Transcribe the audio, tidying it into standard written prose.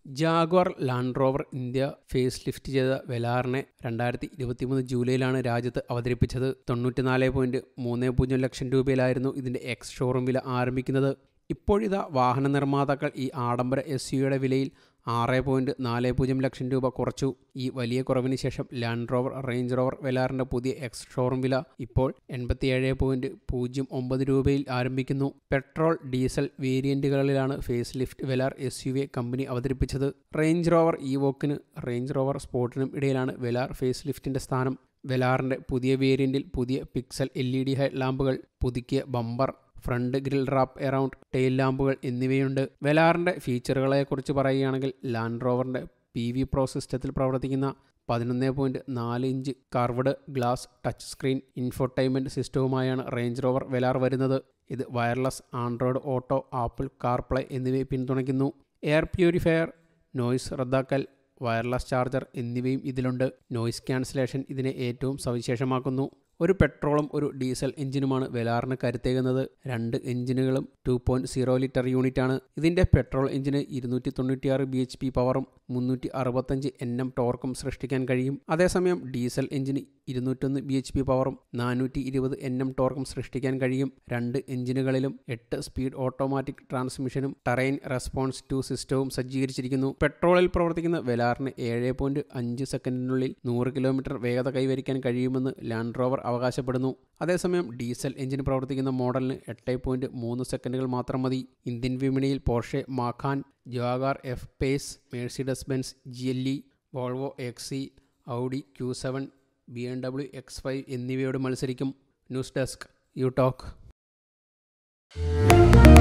Jaguar Land Rover India facelift ചെയ്ത വെലാറിനെ 2023 ജൂലൈയിലാണ് രാജ്യത്ത് അവതരിപ്പിച്ചത്. 94.30 ലക്ഷം രൂപയിലായിരുന്നു ഇതിൻ്റെ എക്സ് ഷോറൂം വില ആരംഭിക്കുന്നത്. ഇപ്പോഴിതാ വാഹന നിർമ്മാതാക്കൾ ഈ ആഡംബര SUVയുടെ വിലയിൽ 6.40 ലക്ഷം രൂപ കുറച്ചു. ഈ വലിയ കുറവിന് ശേഷം ലാൻഡ് റോവർ റേഞ്ച് റോവർ വെലാറിൻ്റെ പുതിയ എക്സ് ഷോറൂം വില ഇപ്പോൾ 87.09 രൂപയിൽ ആരംഭിക്കുന്നു. പെട്രോൾ, ഡീസൽ വേരിയന്റുകളിലാണ് facelift Velar SUV company അവതരിപ്പിച്ചത്. റേഞ്ച് റോവർ ഇവോക്കിന് റേഞ്ച് റോവർ സ്പോർട്ടിനും ഇടയിലാണ് വെലാർ ഫേസ് ലിഫ്റ്റിൻ്റെ സ്ഥാനം. വെലാറിൻ്റെ പുതിയ വേരിയന്റിൽ പുതിയ പിക്സൽ LED ഹെഡ് ലാമ്പുകൾ, പുതുക്കിയ bumper, front grille wrap around, tail ലാമ്പുകൾ എന്നിവയുണ്ട്. വെലാറിൻ്റെ ഫീച്ചറുകളെക്കുറിച്ച് പറയുകയാണെങ്കിൽ ലാൻഡ് റോവറിൻ്റെ PV Pro സിസ്റ്റത്തിൽ പ്രവർത്തിക്കുന്ന 11.4 inch curved glass touch screen infotainment സിസ്റ്റവുമായാണ് റേഞ്ച് റോവർ വെലാർ വരുന്നത്. ഇത് wireless, Android Auto, Apple CarPlay എന്നിവയെ പിന്തുണയ്ക്കുന്നു. എയർ പ്യൂരിഫയർ, നോയ്സ് റദ്ദാക്കൽ, വയർലെസ് ചാർജർ എന്നിവയും ഇതിലുണ്ട്. നോയ്സ് ക്യാൻസലേഷൻ ഇതിനെ ഏറ്റവും സവിശേഷമാക്കുന്നു. ഒരു പെട്രോളും ഒരു ഡീസൽ എഞ്ചിനുമാണ് വെലാറിന് കരുത്തേകുന്നത്. രണ്ട് എഞ്ചിനുകളും 2.0 ലിറ്റർ യൂണിറ്റാണ്. ഇതിൻ്റെ പെട്രോൾ എഞ്ചിന് 296 bhp പവറും 365 Nm ടോർക്കും സൃഷ്ടിക്കാൻ കഴിയും. അതേസമയം ഡീസൽ എഞ്ചിന് 201 bhp പവറും 420 Nm ടോർക്കും സൃഷ്ടിക്കാൻ കഴിയും. രണ്ട് എഞ്ചിനുകളിലും 8 സ്പീഡ് ഓട്ടോമാറ്റിക് ട്രാൻസ്മിഷനും ടെറൈൻ റെസ്പോൺസ് 2 സിസ്റ്റവും സജ്ജീകരിച്ചിരിക്കുന്നു. പെട്രോളിൽ പ്രവർത്തിക്കുന്ന വെലാറിന് 7.5 സെക്കൻഡിനുള്ളിൽ 100 കിലോമീറ്റർ വേഗത കൈവരിക്കാൻ കഴിയുമെന്ന് ലാൻഡ് റോവർ അവകാശപ്പെടുന്നു. അതേസമയം ഡീസൽ എഞ്ചിന് പ്രവർത്തിക്കുന്ന മോഡലിന് 8.3 സെക്കൻഡുകൾ മാത്രം മതി. ഇന്ത്യൻ വിപണിയിൽ Porsche Macan, Jaguar F-Pace, Mercedes Benz GLE, Volvo XC, Audi Q7, BMW X5 എന്നിവയോട് മത്സരിക്കും. News desk you talk.